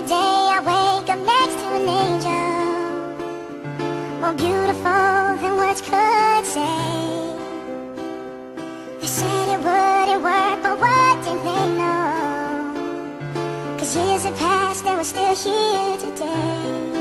day I wake up next to an angel, more beautiful than words could say. They said it wouldn't work, but what did they know? 'Cause years have passed and we're still here today.